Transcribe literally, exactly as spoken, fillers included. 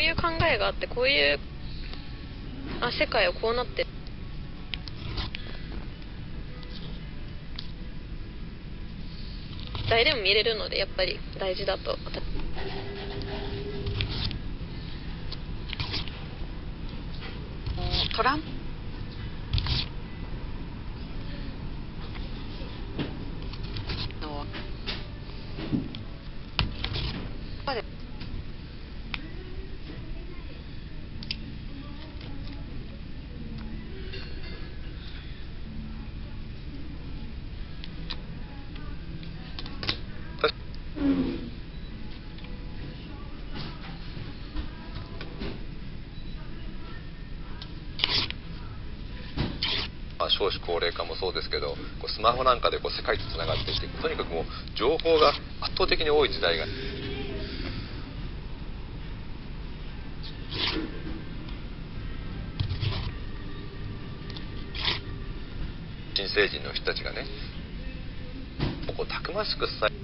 いう考えがあって、こういうあ世界はこうなってる。誰でも見れるので、やっぱり大事だと。 トランプのまあ、少子高齢化もそうですけど、こうスマホなんかでこう世界とつながっていって、とにかくもう情報が圧倒的に多い時代が新成人の人たちがね、こうたくましく伝え